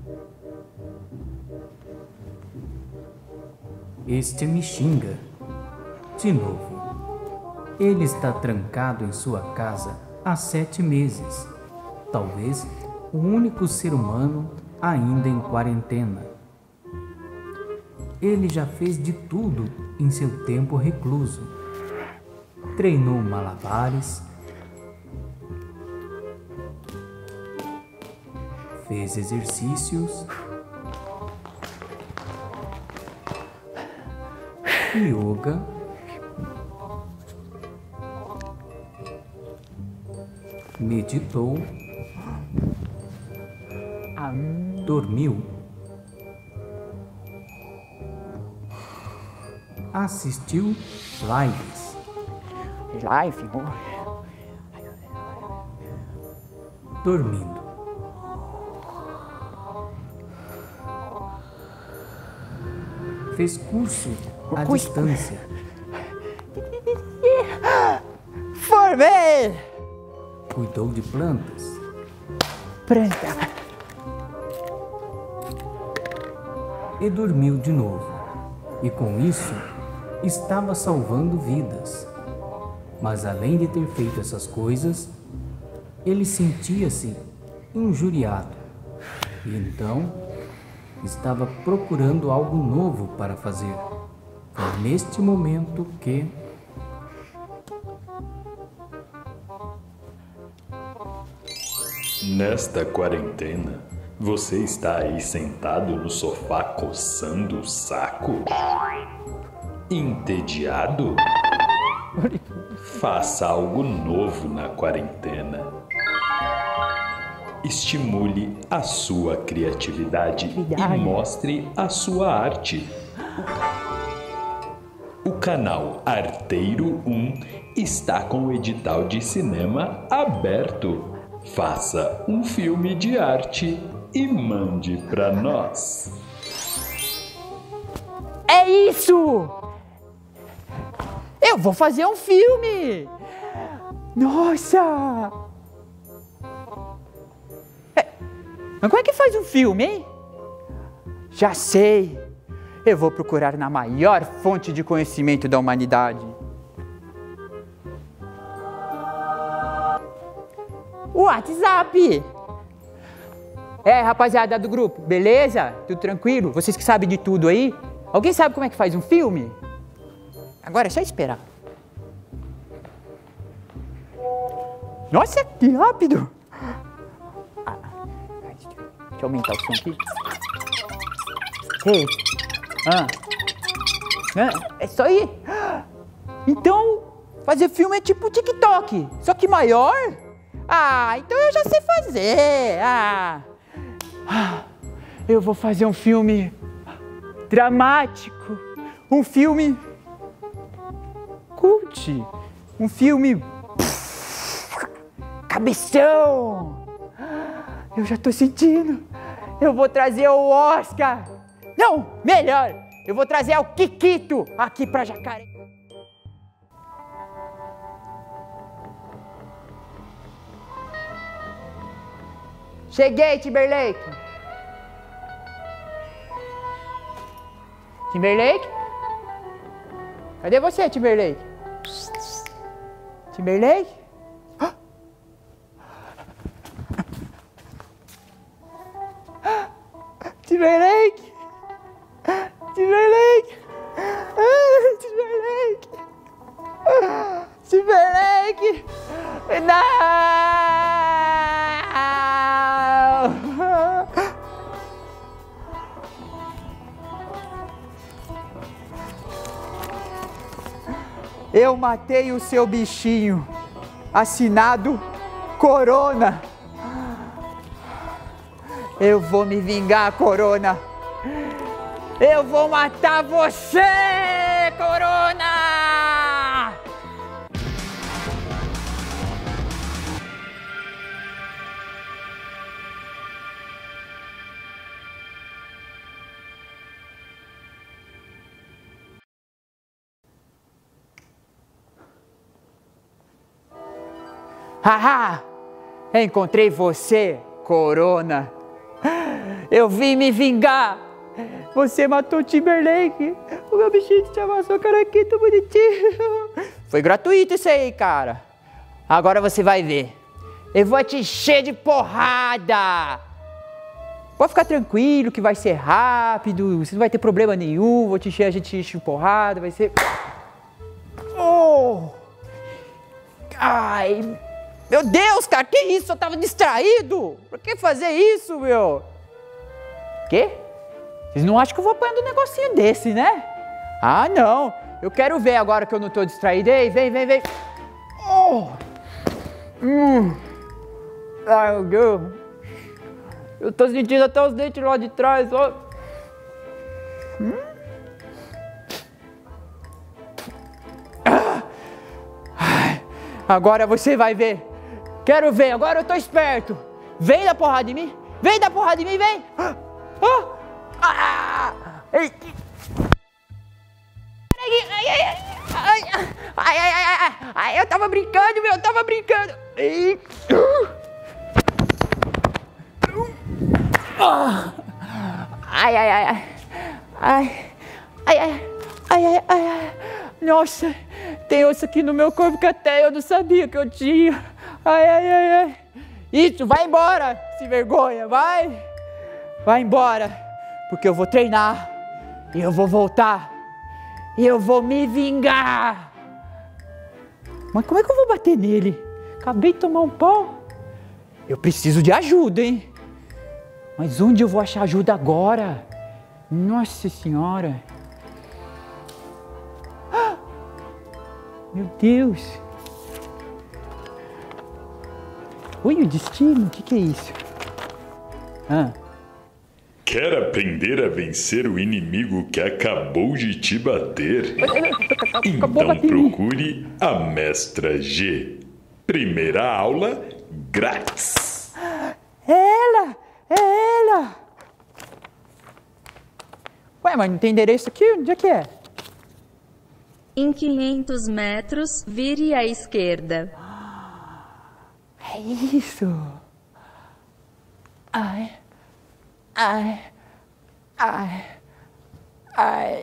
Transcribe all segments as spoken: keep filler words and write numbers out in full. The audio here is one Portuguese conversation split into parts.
Este me xinga. De novo. Ele está trancado em sua casa há sete meses. Talvez o único ser humano ainda em quarentena. Ele já fez de tudo em seu tempo recluso. Treinou malabares, fez exercícios, yoga, meditou, dormiu, assistiu lives, Live? dormindo, fez curso à Curso. distância, Formei! cuidou de plantas, Planta. e dormiu de novo. E com isso, estava salvando vidas. Mas além de ter feito essas coisas, ele sentia-se injuriado. E então, estava procurando algo novo para fazer. Foi neste momento que... Nesta quarentena, você está aí sentado no sofá coçando o saco? Entediado? Faça algo novo na quarentena. Estimule a sua criatividade Verdade. e mostre a sua arte. O canal Arteiro um está com o edital de cinema aberto. Faça um filme de arte e mande para nós. É isso! Eu vou fazer um filme! Nossa! É, mas como é que faz um filme, hein? Já sei! Eu vou procurar na maior fonte de conhecimento da humanidade. O WhatsApp! É, rapaziada do grupo, beleza? Tudo tranquilo? Vocês que sabem de tudo aí? Alguém sabe como é que faz um filme? Agora é só esperar. Nossa, que rápido! Ah, deixa eu aumentar o som aqui. Ei! Ah. Ah, é só ir! Então, fazer filme é tipo TikTok, só que maior? Ah, então eu já sei fazer! Ah. Ah, eu vou fazer um filme dramático, um filme cult, um filme cabeção. Eu já tô sentindo. Eu vou trazer o Oscar. Não, melhor, eu vou trazer o Kikito aqui pra Jacaré. Cheguei, Timberlake. Timberlake? Cadê você, Timberlake? Timberlake? Ah! Timberlake? Timberlake? Ah, Timberlake? Ah, Timberlake? Não! Eu matei o seu bichinho. Assinado Corona. Eu vou me vingar, Corona. Eu vou matar você, Corona! Haha! Encontrei você, Corona. Eu vim me vingar. Você matou o Timberlake. O meu bichinho te amassou, cara, aqui, tão bonitinho. Foi gratuito isso aí, cara. Agora você vai ver. Eu vou te encher de porrada. Pode ficar tranquilo que vai ser rápido. Você não vai ter problema nenhum. Vou te encher, a gente enche de porrada. Vai ser... Oh! Ai... Meu Deus, cara, que isso? Eu tava distraído. Por que fazer isso, meu? Quê? Vocês não acham que eu vou apanhando um negocinho desse, né? Ah, não. Eu quero ver agora que eu não tô distraído. Ei, vem, vem, vem. Oh. Hum. Ai, meu Deus. Eu tô sentindo até os dentes lá de trás, ó. Hum. Ah. Ai. Agora você vai ver. Quero ver, agora eu tô esperto. Vem dar porrada em mim. Vem dar porrada em mim, vem. Ah. Ah. Ai. Ai, ai, ai, ai, ai, ai, ai, ai, eu tava brincando, meu, eu tava brincando. Ai, ai, ai, ai, ai, ai, ai, ai, ai, nossa, tem osso aqui no meu corpo que até eu não sabia que eu tinha. Ai, ai, ai, ai. Isso, vai embora, se vergonha, vai. Vai embora, porque eu vou treinar e eu vou voltar. E eu vou me vingar. Mas como é que eu vou bater nele? Acabei de tomar um pau. Eu preciso de ajuda, hein? Mas onde eu vou achar ajuda agora? Nossa Senhora. Ah! Meu Deus. Oi, o destino? O que, que é isso? Ah. Quer aprender a vencer o inimigo que acabou de te bater? Então procure a Mestra G. Primeira aula grátis. Ela! É ela! Ué, mas não tem endereço aqui? Onde é que é? Em quinhentos metros, vire à esquerda. É isso! Ai... Ai, ai, ai.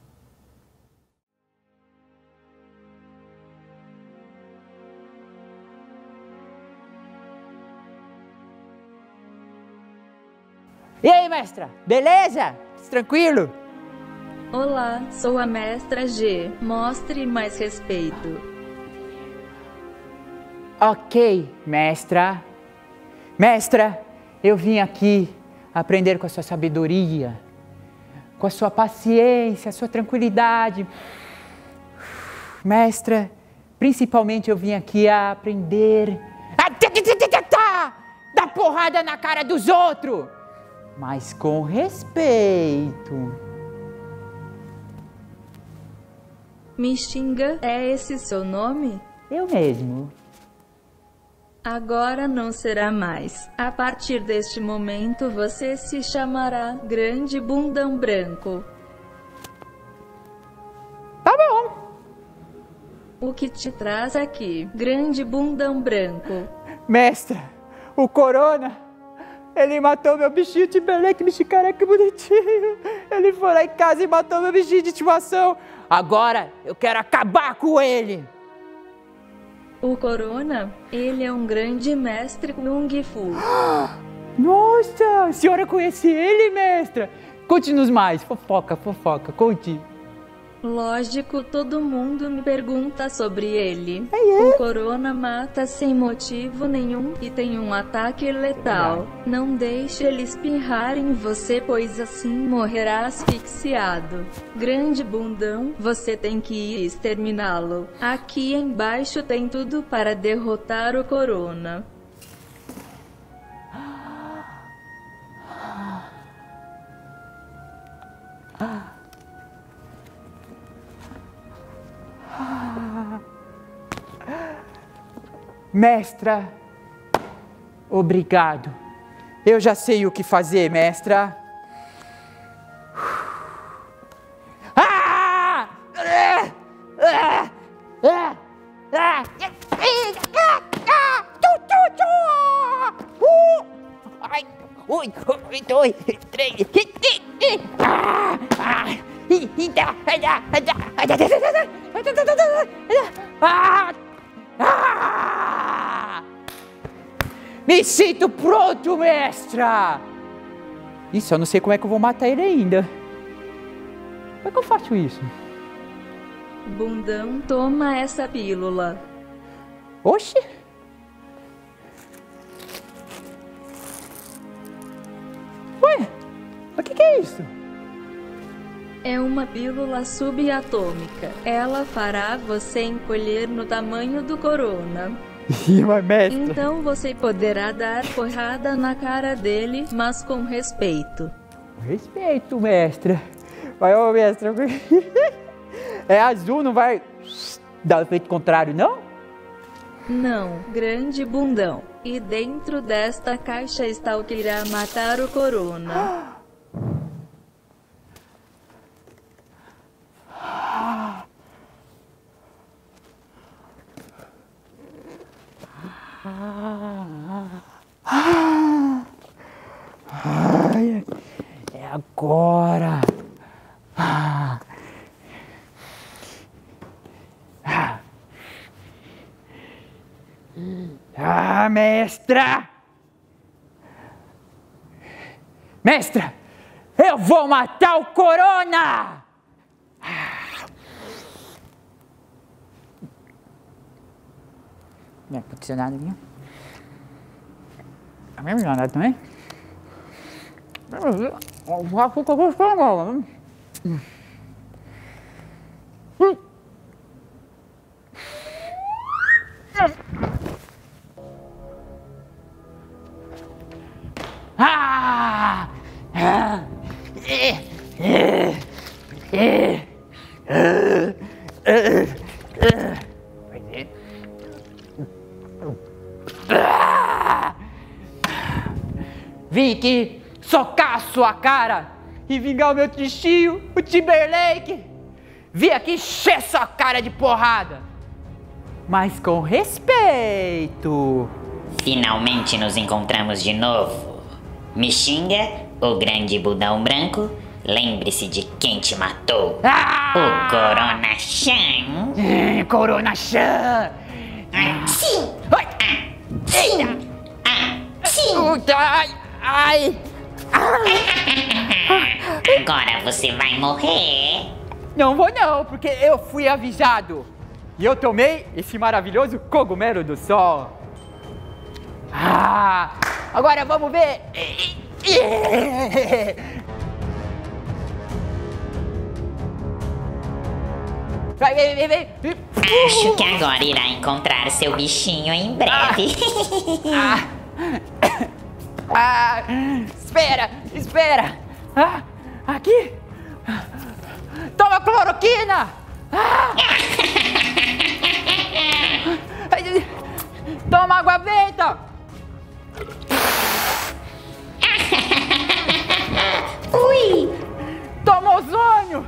E aí, mestra? Beleza? Tranquilo? Olá, sou a Mestra G. Mostre mais respeito. Ok, mestra. Mestra, eu vim aqui aprender com a sua sabedoria, com a sua paciência, a sua tranquilidade. Mestra, principalmente eu vim aqui a aprender a dar porrada na cara dos outros, mas com respeito. Mixinga, é esse seu nome? Eu mesmo. Agora não será mais. A partir deste momento você se chamará Grande Bundão Branco. Tá bom. O que te traz aqui, Grande Bundão Branco? Mestra, o Corona, ele matou meu bichinho Timberlake, bichinho careca bonitinho. Ele foi lá em casa e matou meu bichinho de estimação. Agora eu quero acabar com ele. O Corona, ele é um grande mestre Kung Fu. Nossa, a senhora conhece ele, mestra? Conte-nos mais, fofoca, fofoca, conte. Lógico, todo mundo me pergunta sobre ele. É, é. O Corona mata sem motivo nenhum e tem um ataque letal. Não deixe ele espirrar em você, pois assim morrerá asfixiado. Grande bundão, você tem que ir exterminá-lo. Aqui embaixo tem tudo para derrotar o Corona. Mestra, obrigado. Eu já sei o que fazer, mestra. Ah! Ai, ui, ui, dói. dois, três. Ah, ah, ah, ah. Me sinto pronto, mestra! Isso, eu não sei como é que eu vou matar ele ainda. Como é que eu faço isso? Bundão, toma essa pílula. Oxi! Ué, o que que é isso? É uma pílula subatômica. Ela fará você encolher no tamanho do corona. Ih, mas mestre... Então você poderá dar porrada na cara dele, mas com respeito. Respeito, mestre. Vai, ô, mestre. É azul, não vai dar o efeito contrário, não? Não, grande bundão. E dentro desta caixa está o que irá matar o corona. Ai, é agora. Ah, ah, mestra! Mestra, eu vou matar o corona! Não aconteceu nada aqui. A minha nada também? O açúcar eu vou ficar agora. Ah! Ah! Eh! Eh! Eh! Eh! Eh! Ah! Vim aqui socar a sua cara e vingar o meu tristinho, o Timberlake. Vim aqui encher sua cara de porrada, mas com respeito. Finalmente nos encontramos de novo. Me xinga, o grande bundão branco. Lembre-se de quem te matou. Ah! O Corona Chan. Hum, Corona Chan. Ah, sim. Ai. Ah, sim. Ah, sim. Ai, ai. Agora você vai morrer. Não vou não, porque eu fui avisado. E eu tomei esse maravilhoso cogumelo do sol. Ah, agora vamos ver. Vai, vem, vem, vem. Acho que agora irá encontrar seu bichinho em breve. Ah, ah, espera, espera. Ah, aqui. Toma cloroquina. Ah. Toma água benta. Ui! Toma ozônio.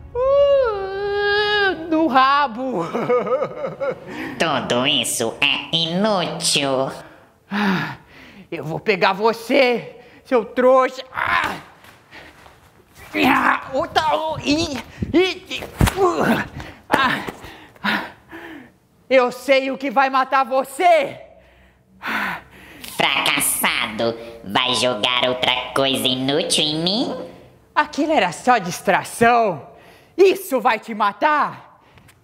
Uh, no rabo. Tudo isso é inútil. Ah, eu vou pegar você, seu trouxa. Ah, ah, outra, oh, e, e, uh, ah, ah, eu sei o que vai matar você. Fracassado, vai jogar outra coisa inútil em mim? Aquilo era só distração. Isso vai te matar.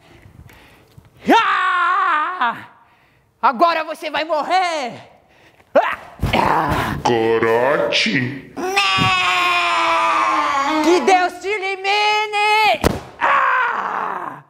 Ah! Agora você vai morrer. Ah! Corote! Que Deus te elimine! Ah!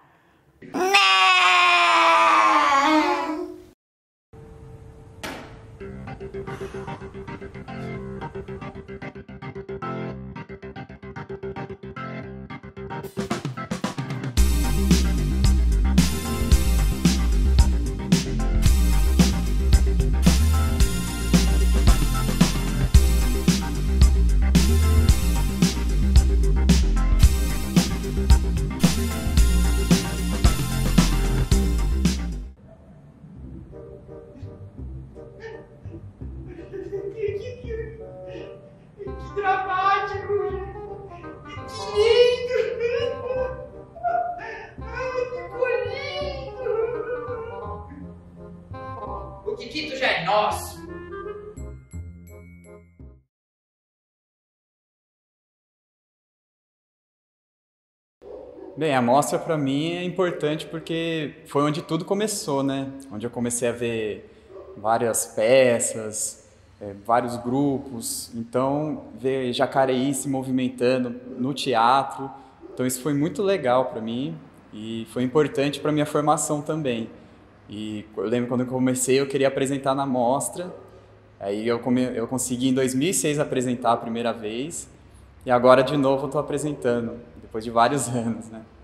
Que trabalho! Bem, a mostra para mim é importante porque foi onde tudo começou, né? Onde eu comecei a ver várias peças, é, vários grupos. Então, ver Jacareí se movimentando no teatro. Então, isso foi muito legal para mim e foi importante para minha formação também. E eu lembro quando eu comecei, eu queria apresentar na mostra. Aí eu, come... eu consegui em dois mil e seis apresentar a primeira vez. E agora, de novo, eu estou apresentando, depois de vários anos, né?